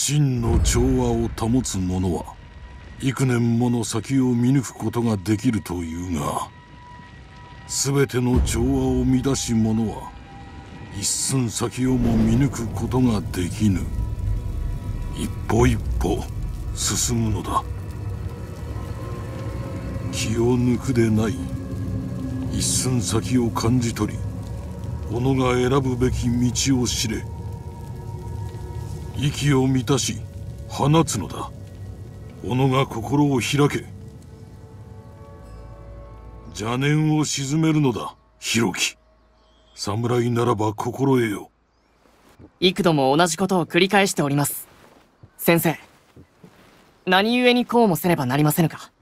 真の調和を保つ者は幾年もの先を見抜くことができるというが、全ての調和を乱し者は一寸先をも見抜くことができぬ。一歩一歩進むのだ。気を抜くでない。一寸先を感じ取り、己が選ぶべき道を知れ。息を満たし放つのだ。己が心を開け。邪念を鎮めるのだ、弘樹。侍ならば心得よ。 幾度も同じことを繰り返しております。先生、何故にこうもせねばなりませぬか。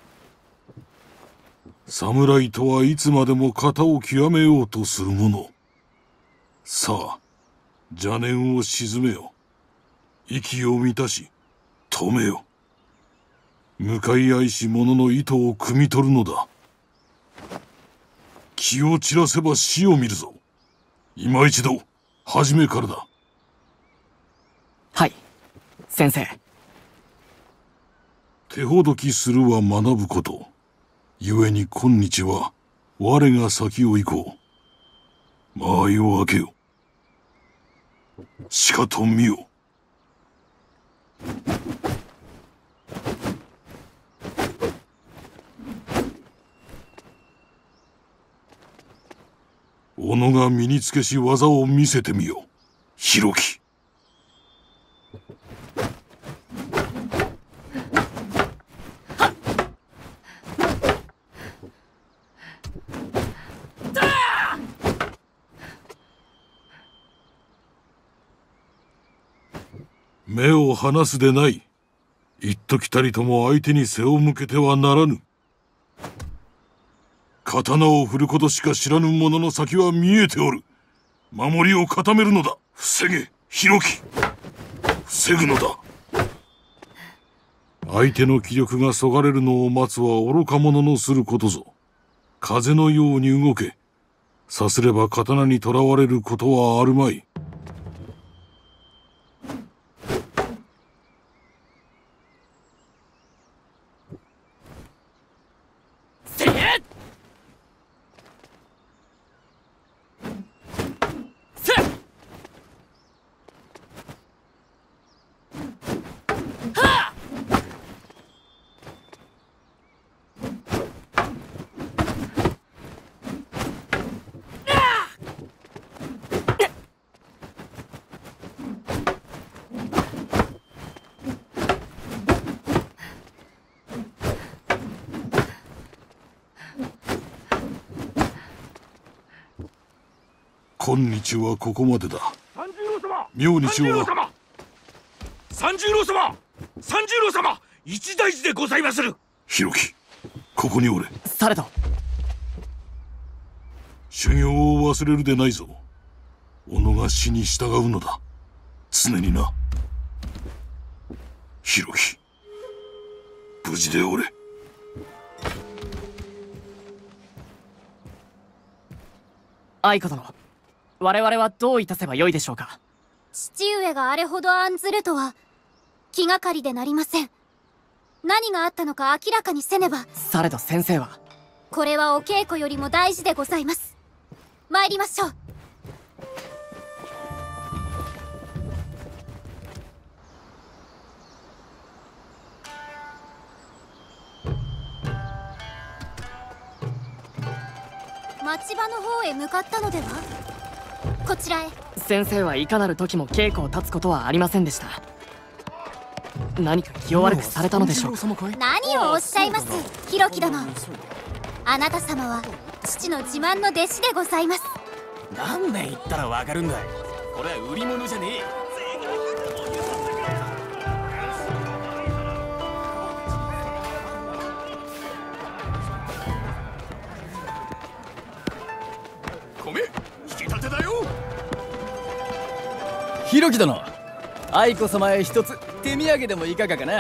侍とはいつまでも型を極めようとする者。さあ、邪念を鎮めよ。息を満たし止めよ。向かい合いし者の意図を汲み取るのだ。気を散らせば死を見るぞ。今一度初めからだ。 はい、先生。 手ほどきするは学ぶこと。故に今日は我が先を行こう。間合いを開けよ。しかと見よ。己が身につけし技を見せてみよ、弘樹。目を離すでない。一時たりとも相手に背を向けてはならぬ。刀を振ることしか知らぬ者の先は見えておる。守りを固めるのだ。防げ、弘樹。防ぐのだ。相手の気力がそがれるのを待つは愚か者のすることぞ。風のように動け。さすれば刀にとらわれることはあるまい。今日はここまでだ。明日は三十郎様、三十郎様、一大事でございまする。 弘樹、ここにおれ。 されど修行を忘れるでないぞ。己が死に従うのだ、常にな。弘樹、無事でおれ。 愛子殿、我々はどういたせばよいでしょうか。 父上があれほど案ずるとは気がかりでなりません。何があったのか明らかにせねば。 されど先生は。 これはお稽古よりも大事でございます。参りましょう。町場の方へ向かったのでは。こちらへ。 先生はいかなる時も稽古を立つことはありませんでした。何か気を悪くされたのでしょうか。 何をおっしゃいます、弘樹殿。あなた様は父の自慢の弟子でございます。 何年言ったらわかるんだい。これは売り物じゃねえ。 米引き立てだよ。 弘樹殿、愛子様へ一つ手土産でもいかがかな。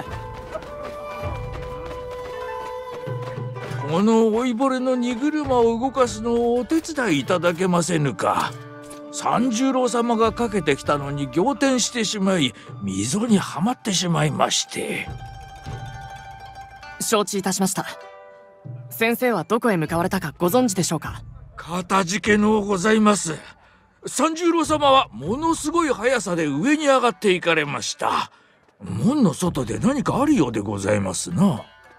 この老いぼれの荷車を動かすのをお手伝いいただけませぬか。 三十郎様がかけてきたのに仰天してしまい溝にはまってしまいまして。 承知いたしました。先生はどこへ向かわれたかご存知でしょうか？ かたじけのうございます。三十郎様はものすごい速さで上に上がっていかれました。門の外で何かあるようでございますな。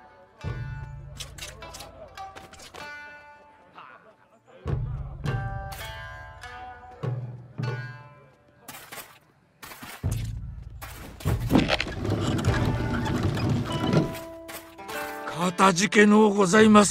かたじけのうございます。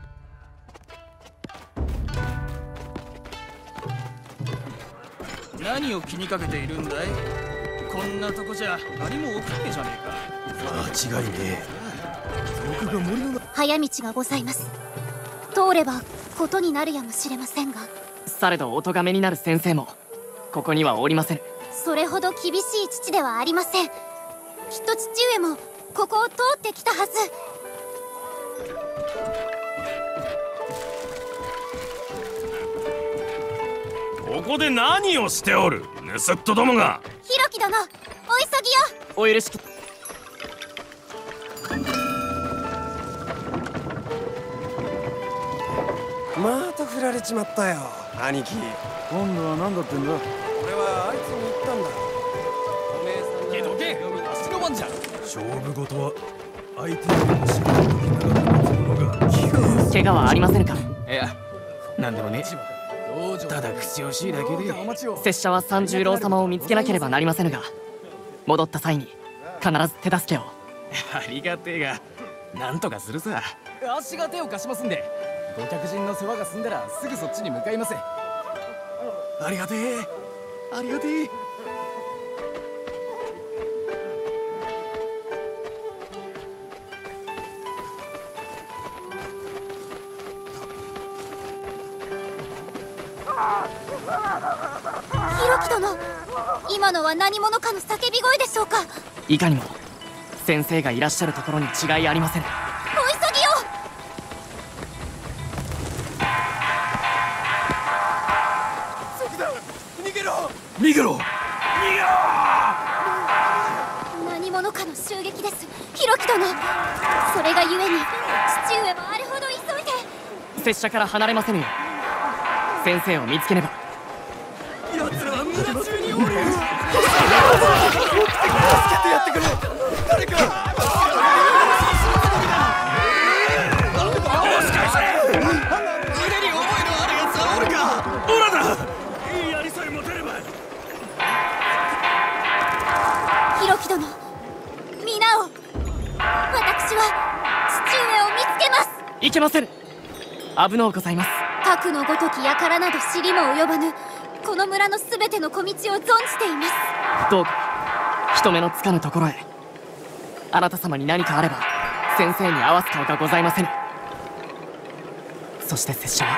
何を気にかけているんだい？こんなとこじゃ何も起きねえじゃねえか。間違いねえ。僕が森の早道がございます。通ればことになるやもしれませんが。 されどお咎めになる先生もここにはおりません。 それほど厳しい父ではありません。きっと父上もここを通ってきたはず。 ここで何をしておる盗人どもが。 ひろき殿、お急ぎよ。 お許しく。 また振られちまったよ、兄貴。 今度は何だってんだ。 俺はあいつに言ったんだ。お姉さんけどけ足の番じゃ。 勝負事は相手の仕事に長く持つ者が怪我はありませんか？ いや、なんでもね。ただ口惜しいだけで。 拙者は三十郎様を見つけなければなりませぬが、戻った際に必ず手助けを。 ありがてえが、なんとかするさ。 足が手を貸しますんで、ご客人の世話が済んだらすぐそっちに向かいます。 ありがてえ、ありがてえ。 ひろき殿、今のは何者かの叫び声でしょうか？ いかにも先生がいらっしゃるところに違いありません。 お急ぎよ。 逃げろ逃げろ。 何者かの襲撃です、ひろき殿。それがゆえに父上はあれほど急いで。 拙者から離れませぬよ。先生を見つけねば。 奴らは村中におる。 助けてやってくれ、誰か。 腕に覚えのある奴はおるか。 オラだ。いい槍さえ持てれば。 ひろき殿、皆を。私は父上を見つけます。 いけませぬ。危のうございます。 核のごとき輩など知りも及ばぬこの村のすべての小道を存じています。 どうか人目のつかぬところへ。あなた様に何かあれば先生に合わす顔がございませぬ。そして拙者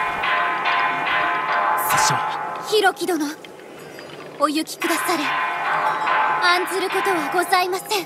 はひろき殿、お行きくだされ。案ずることはございません。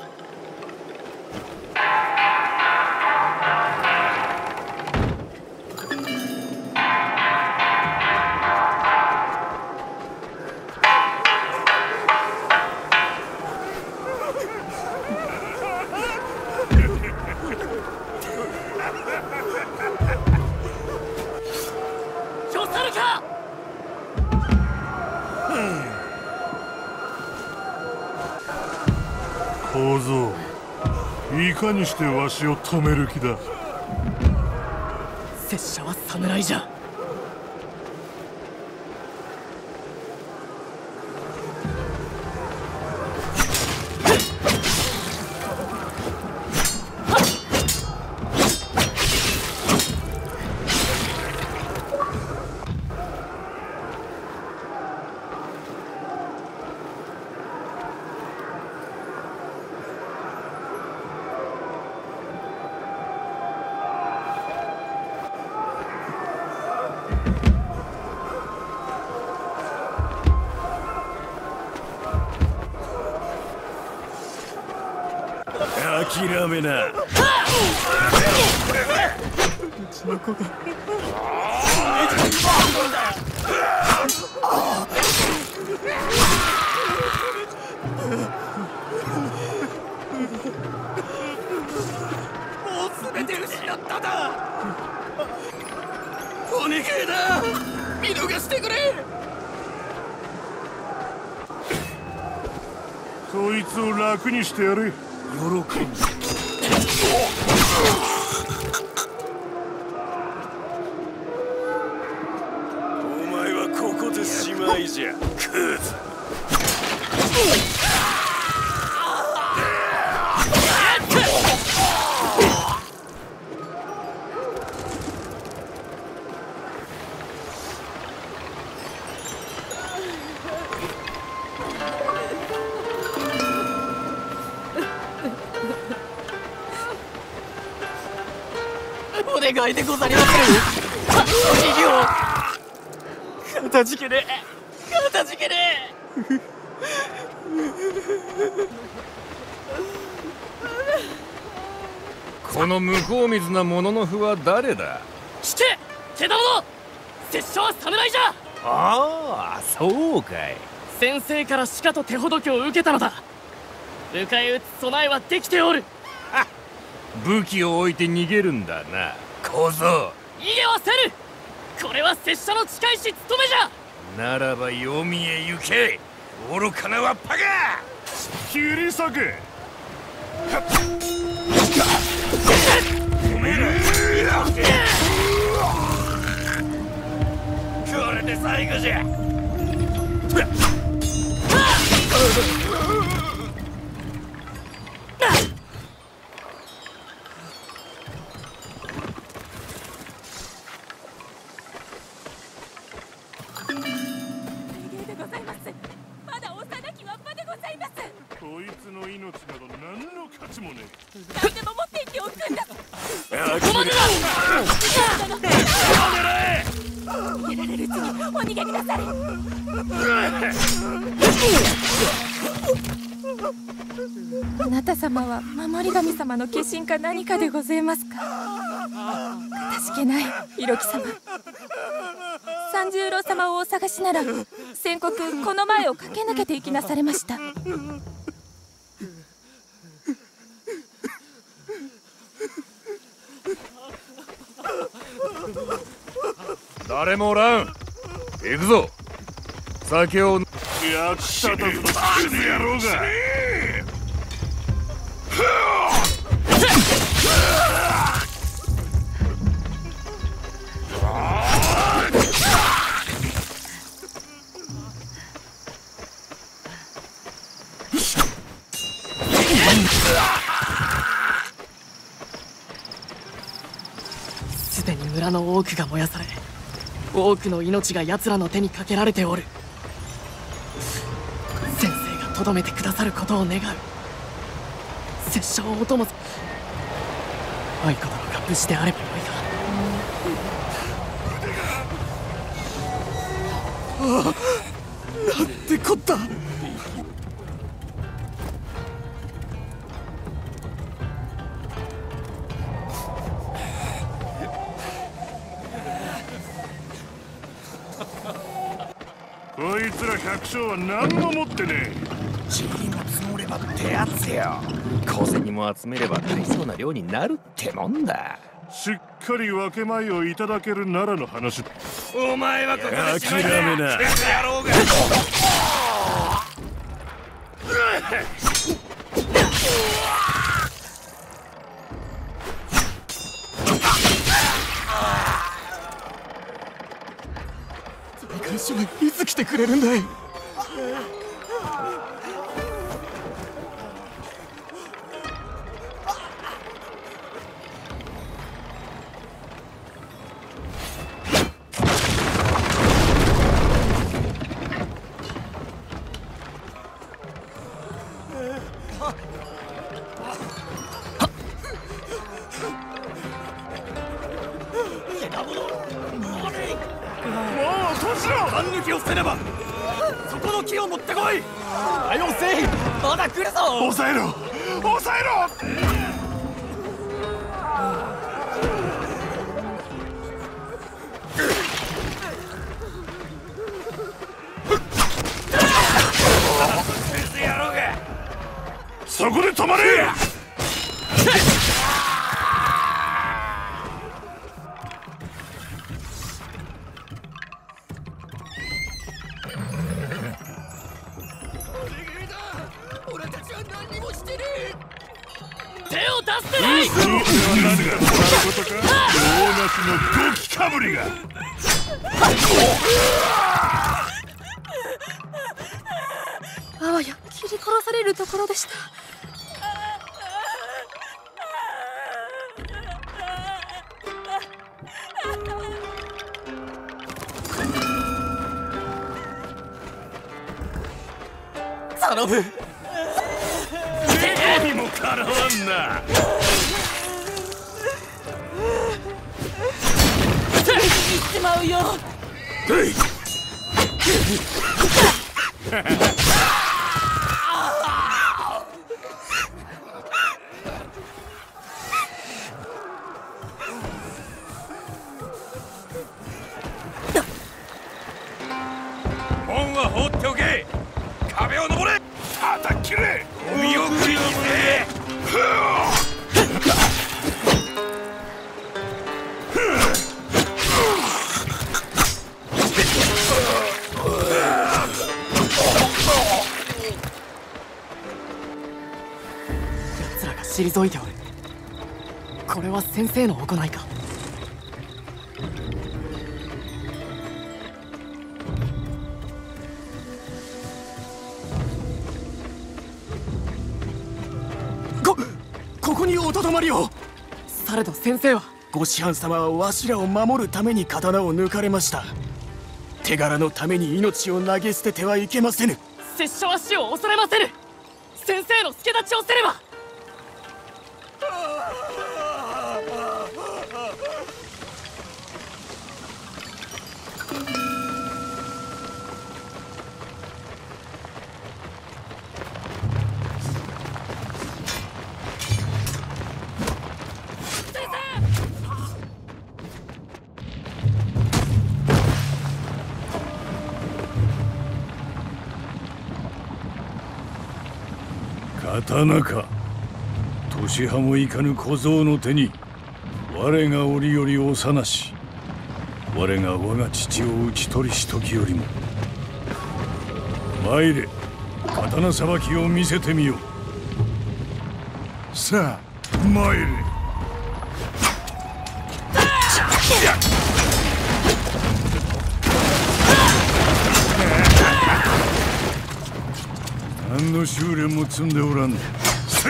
小僧、いかにしてわしを止める気だ。 拙者は侍じゃ。 諦めな。 うちの子がう全て失っただ。お願いだ、見逃してくれ。 そいつを楽にしてやれ。 喜んで。 お前はここでしまいじゃ、クズ。 お願いでござりまする。逃げをかたじけねえ、かたじけねえ。 この向こう水な者の符は誰だ。 聞け、手玉の拙者は侍じゃ。 ああ、そうかい。 先生からしかと手ほどきを受けたのだ。迎え撃つ備えはできておる。 武器を置いて逃げるんだな、小僧。 逃げはせる。これは拙者の近いし務めじゃ。 ならば黄泉へ行け、愚かなわっぱが。 切り裂け。 おめえらこれで最後じゃ。 こいつの命など何の価値もねえ。 何でも持っていっておくんだ。 ここまでだ。 やられるうちにお逃げください。あなた様は守り神様の化身か何かでございますか。かたじけない色木様。三十郎様をお探しなら先刻この前を駆け抜けて行きなされました。 誰もおらん。行くぞ。酒を。 役立たずのクズ野郎が。 すでに村の多くが燃やされ、多くの命が奴らの手にかけられておる。先生がとどめてくださることを願う。拙者をお供す。愛子殿が無事であればよいが。 なんてこった。 こいつら百姓は何も持ってねえ。 塵も積もればってやつよ。小銭も集めれば大層な量になるってもんだ。 しっかり分け前をいただけるならの話。 お前はここで諦めな。 クズ野郎が。 会社はいつ来てくれるんだい。 勘抜きをせねば。そこの木を持ってこい。はよせい、まだ来るぞ。 抑えろ、抑えろ。 そこで止まれ。 俺たちは何にもしてねえ。 手を出してない。 何がこのことか。大なしのゴキかぶりが。 あわや切り殺されるところでした。 頼む。 にもかなわんな。 行っちまうよ。 門は放っておけ。壁を登れ。叩き切れ。お見送りにせ。 奴らが退いておる。これは先生の行いか。 ここにおとどまりを。 されど先生は。 ご師範様はわしらを守るために刀を抜かれました。手柄のために命を投げ捨ててはいけませぬ。 拙者は死を恐れませぬ。先生の助太刀をせねば。 刀か。年端もいかぬ小僧の手に我が折より幼し。我が我が父を討ち取りし時よりも。参れ、刀さばきを見せてみよう。さあ参れ。何の修練も積んでおらん。せい。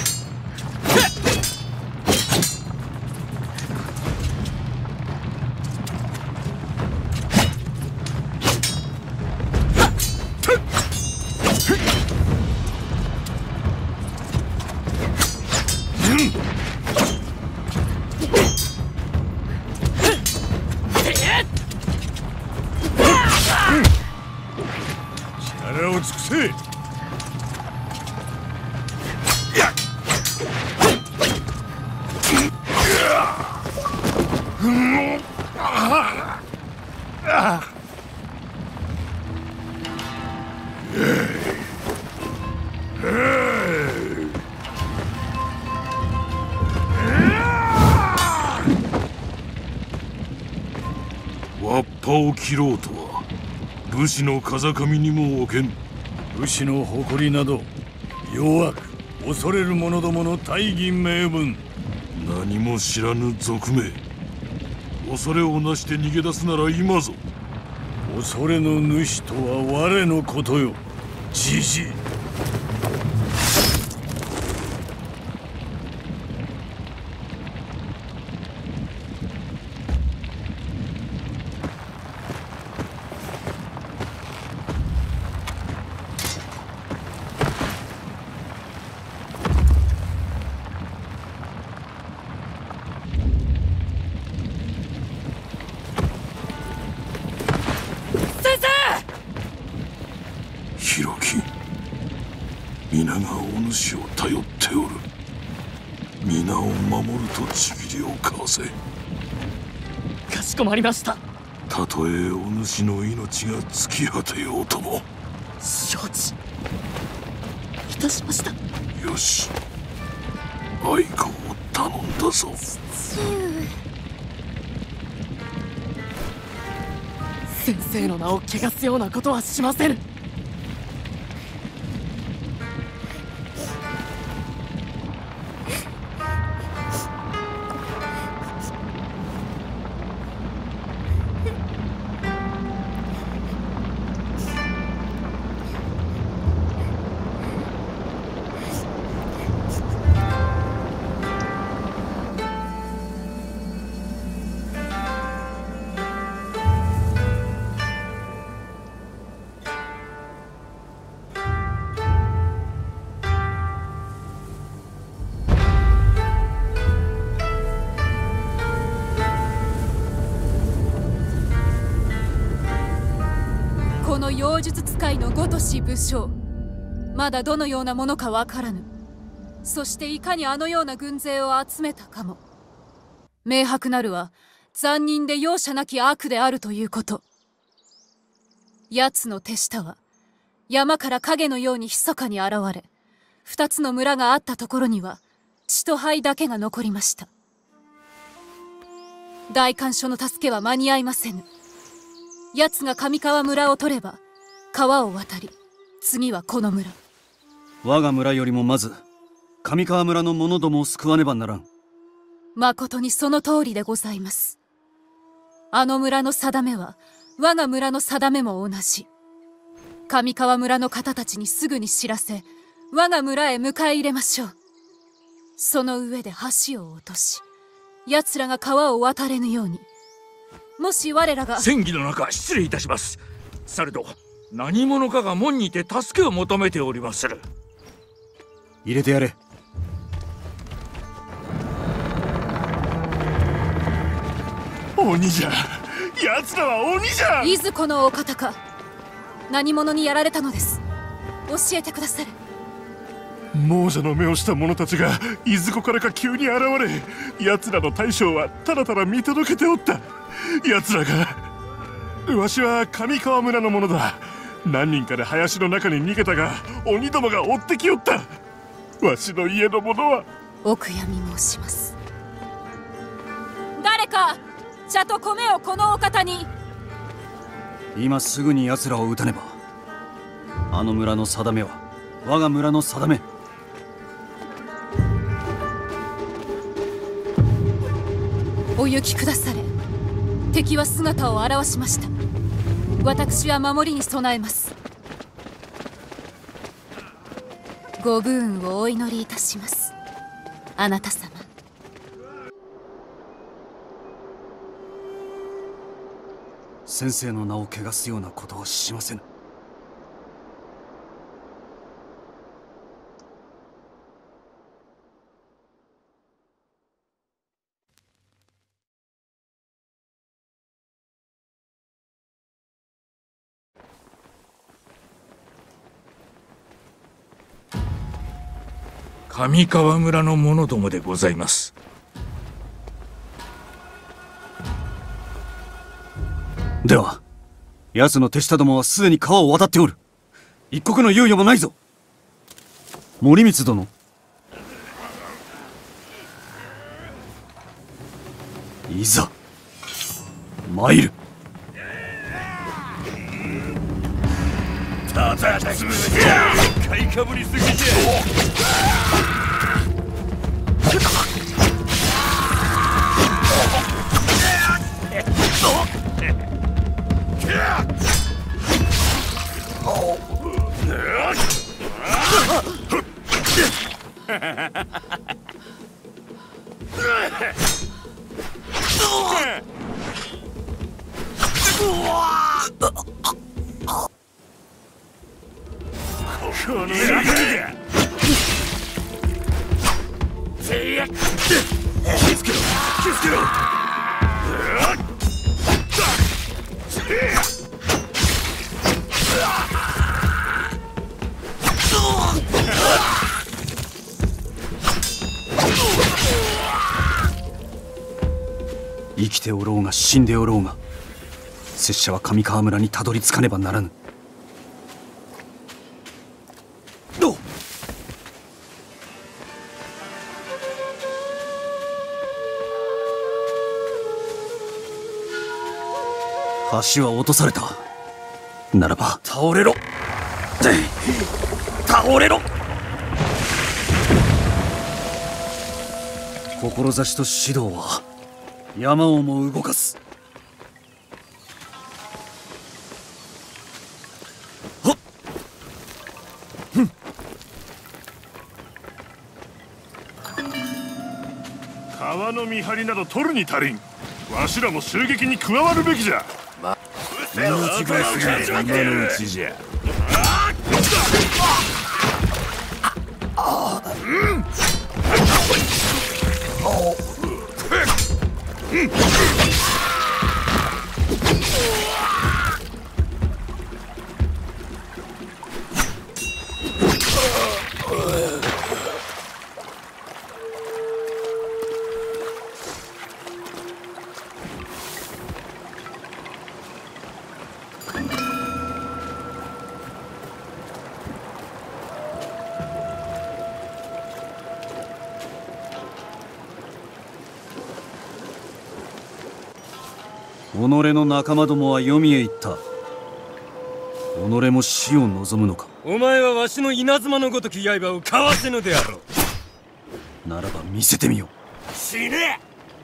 力を尽くせ。わっぱを切ろうとは武士の風上にも置けん。武士の誇りなど弱く恐れる者どもの大義名分。何も知らぬ賊め。恐れをなして逃げ出すなら今ぞ。恐れの主とは我のことよ。じじい。広樹、皆がお主を頼っておる。皆を守ると契りを交わせ。 かしこまりました。 たとえお主の命が尽き果てようとも。 承知いたしました。 よし、愛子を頼んだぞ。 先生の名を汚すようなことはしませぬ。 この妖術使いのごとし武将、まだどのようなものかわからぬ。そしていかにあのような軍勢を集めたかも明白なるは残忍で容赦なき悪であるということ。奴の手下は山から影のように密かに現れ、二つの村があったところには血と灰だけが残りました。代官所の助けは間に合いませぬ。奴が上川村を取れば川を渡り、次はこの村。 我が村よりもまず上川村の者どもを救わねばならん。 まことにその通りでございます。あの村の定めは我が村の定めも同じ。上川村の方たちにすぐに知らせ、我が村へ迎え入れましょう。その上で橋を落とし、奴らが川を渡れぬように。もし我らが戦議の中失礼いたします。されど何者かが門にて助けを求めておりまする。 入れてやれ。 鬼じゃ、奴らは鬼じゃ。 いずこのお方か。何者にやられたのです。教えてくだされ。 亡者の目をした者たちがいずこからか急に現れ、奴らの大将はただただ見届けておった。奴らが、わしは上川村の者だ。何人かで林の中に逃げたが、鬼どもが追ってきよった。わしの家の者は。 お悔やみ申します。誰か茶と米をこのお方に。 今すぐに奴らを撃たねば。あの村の定めは我が村の定め。 お行きくだされ。敵は姿を現しました。私は守りに備えます。ご武運をお祈りいたします、あなた様。 先生の名を汚すようなことはしませぬ。 上川村の者どもでございます。 では奴の手下どもはすでに川を渡っておる。一刻の猶予もないぞ。森光殿、いざ参る。 たたき潰せ。買いかぶりすぎじゃ。この野郎が気付けろ、気付けろ。 生きておろうが死んでおろうが、拙者は上川村にたどり着かねばならぬ。 橋は落とされた。ならば倒れろ、倒れろ。志と指導は山をも動かす。はっ、 川の見張りなど取るに足りん。わしらも襲撃に加わるべきじゃ。 命が過ぎる今のうちじゃ。 己の仲間どもは黄泉へ行った。己も死を望むのか。 お前はわしの稲妻のごとき刃をかわせぬであろう。ならば見せてみよ。 死ね。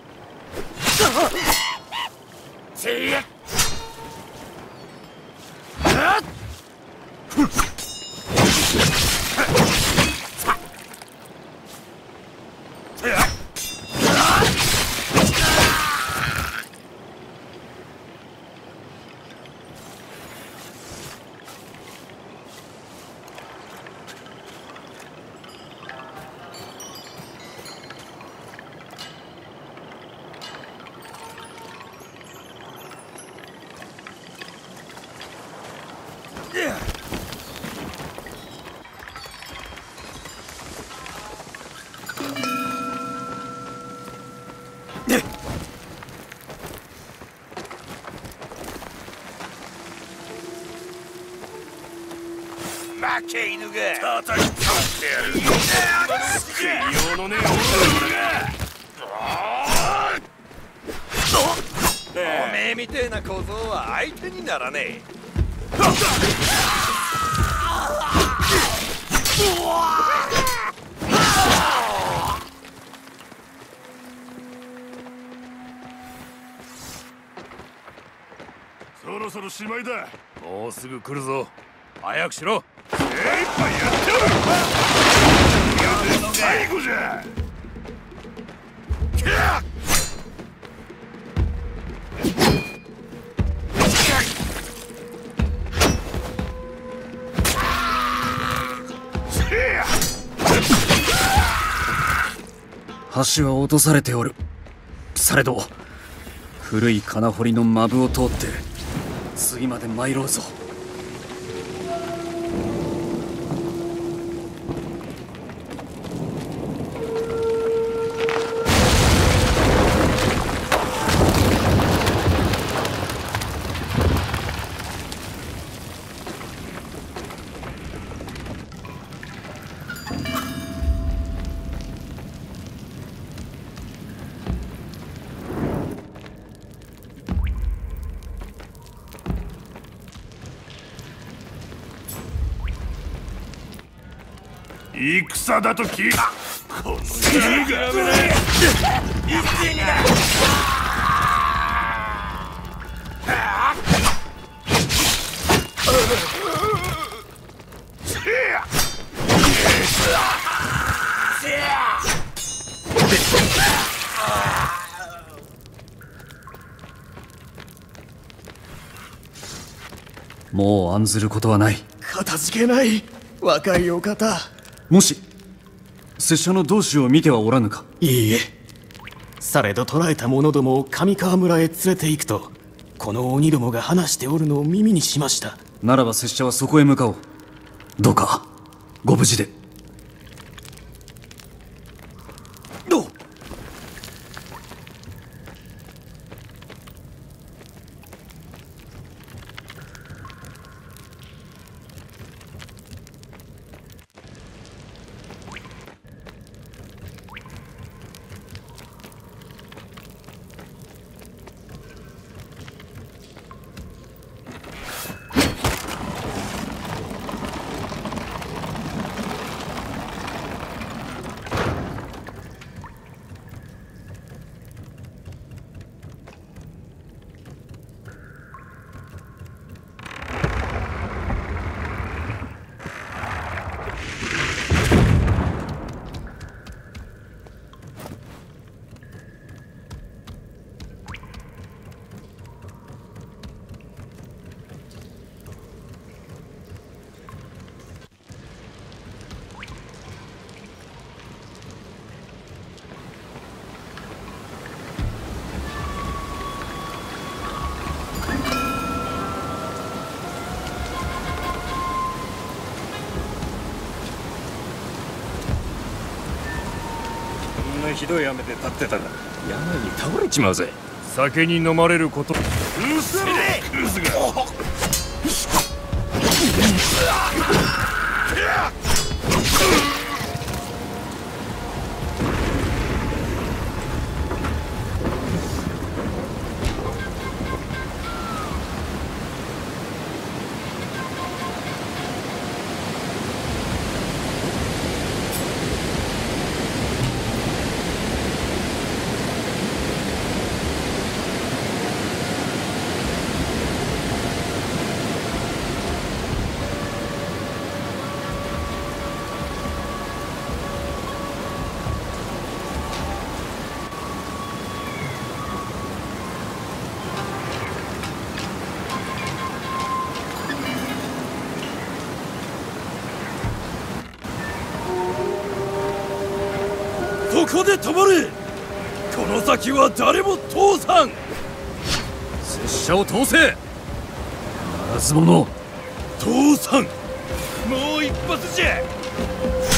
負け犬が叩き倒してやる。救いようのねえおめえみてえな小僧は相手にならねえ。 そろそろしまいだ。 もうすぐ来るぞ。早くしろ。 精一杯やってやる。最後じゃ。 橋は落とされておる。されど古い金堀の間部を通って次まで参ろうぞ。 戦だと聞いた。この犬が一斉にだ。 もう案ずることはない。 片付けない若いお方。 もし拙者の同志を見てはおらぬか。 いいえ。されど捕らえた者どもを上川村へ連れて行くとこの鬼どもが話しておるのを耳にしました。 ならば拙者はそこへ向かおう。どうかご無事で。 どう。 なひどい雨で立ってたら病に倒れちまうぜ。 酒に飲まれること。 うるせえクズが。 そこで止まれ。この先は誰も通さん。 拙者を通せ。ならず者。 通さん。もう一発じゃ。